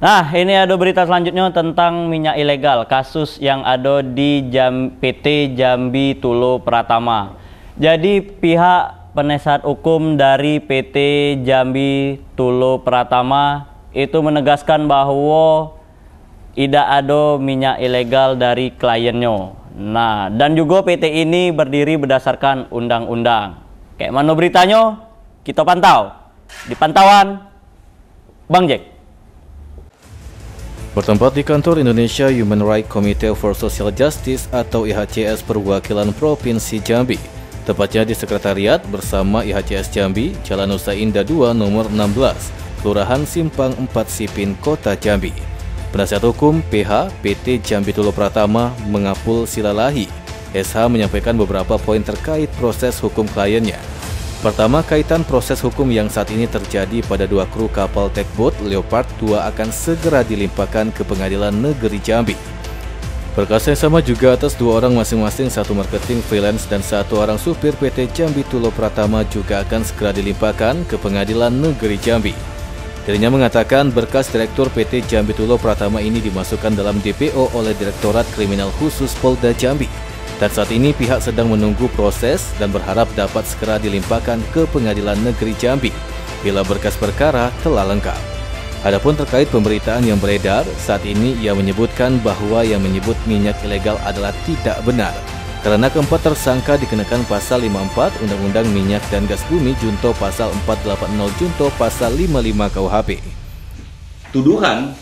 Nah, ini ada berita selanjutnya tentang minyak ilegal, kasus yang ada di PT Jambi Tulo Pratama. Jadi pihak penasihat hukum dari PT Jambi Tulo Pratama itu menegaskan bahwa tidak ada minyak ilegal dari kliennya. Nah, dan juga PT ini berdiri berdasarkan undang-undang. Kayak mana beritanya? Kita pantau di pantauan Bang Jack. Bertempat di kantor Indonesia Human Rights Committee for Social Justice atau IHCS Perwakilan Provinsi Jambi, tepatnya di Sekretariat bersama IHCS Jambi, Jalan Nusa Indah 2 nomor 16, Kelurahan Simpang 4 Sipin, Kota Jambi. Penasihat hukum PH PT Jambi Tulo Pratama Mengapul Silalahi, SH menyampaikan beberapa poin terkait proses hukum kliennya. Pertama, kaitan proses hukum yang saat ini terjadi pada dua kru kapal tugboat Leopard 2 akan segera dilimpahkan ke Pengadilan Negeri Jambi. Perkara yang sama juga atas dua orang masing-masing, satu marketing freelance dan satu orang supir PT Jambi Tulo Pratama juga akan segera dilimpahkan ke Pengadilan Negeri Jambi. Dirinya mengatakan berkas Direktur PT Jambi Tulo Pratama ini dimasukkan dalam DPO oleh Direktorat Kriminal Khusus Polda Jambi. Dan saat ini pihak sedang menunggu proses dan berharap dapat segera dilimpahkan ke Pengadilan Negeri Jambi bila berkas perkara telah lengkap. Adapun terkait pemberitaan yang beredar, saat ini ia menyebutkan bahwa yang menyebut minyak ilegal adalah tidak benar, karena keempat tersangka dikenakan pasal 54 Undang-Undang Minyak dan Gas Bumi junto pasal 480 junto pasal 55 KUHP. Tuduhan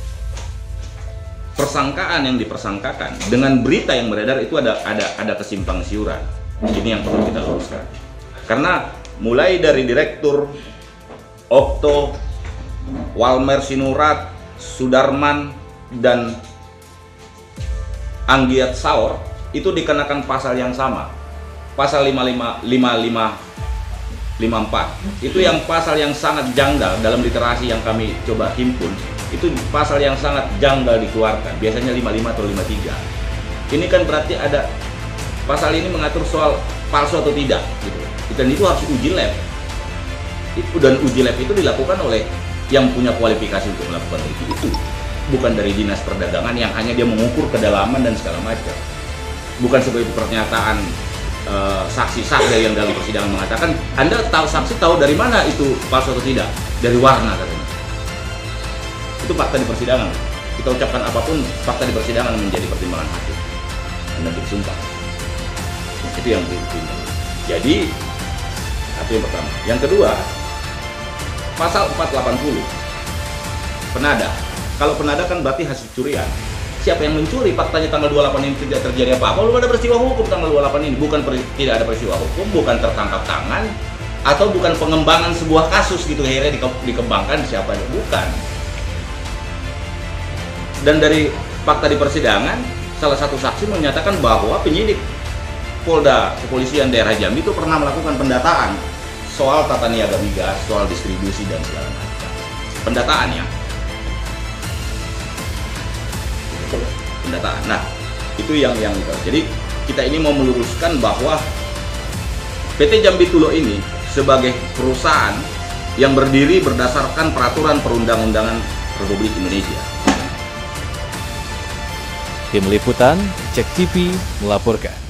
persangkaan yang dipersangkakan dengan berita yang beredar itu ada kesimpang siuran. Ini yang perlu kita luruskan. Karena mulai dari Direktur Okto, Walmer Sinurat, Sudarman, dan Anggiat Saur itu dikenakan pasal yang sama, pasal 54. Itu yang pasal yang sangat janggal dalam literasi yang kami coba himpun. Itu pasal yang sangat janggal dikeluarkan, biasanya 55 atau 53. Ini kan berarti ada pasal ini mengatur soal palsu atau tidak gitu. Dan itu harus uji lab. Dan uji lab itu dilakukan oleh yang punya kualifikasi untuk melakukan itu. Bukan dari Dinas Perdagangan yang hanya dia mengukur kedalaman dan segala macam. Bukan seperti pernyataan saksi-saksi yang dalam persidangan mengatakan, Anda tahu, saksi tahu dari mana itu palsu atau tidak? Dari warna katanya. Itu fakta di persidangan. Kita ucapkan apapun, fakta di persidangan menjadi pertimbangan hakim. Anda bersumpah. Itu yang dipertimbangkan. Jadi, itu yang pertama. Yang kedua, pasal 480. Penada. Kalau penada kan berarti hasil curian. Siapa yang mencuri? Faktanya tanggal 28 ini tidak terjadi apa-apa. Belum ada peristiwa hukum tanggal 28 ini. Bukan tidak ada peristiwa hukum, bukan tertangkap tangan, atau bukan pengembangan sebuah kasus gitu akhirnya dikembangkan siapa yang bukan. Dan dari fakta di persidangan, salah satu saksi menyatakan bahwa penyidik Polda Kepolisian Daerah Jambi itu pernah melakukan pendataan soal tata niaga migas, soal distribusi dan segala macam. Pendataan ya. Pendataan. Nah, itu yang jadi kita ini mau meluruskan bahwa PT Jambi Tulo ini sebagai perusahaan yang berdiri berdasarkan peraturan perundang-undangan Republik Indonesia. Tim Liputan, Cek TV melaporkan.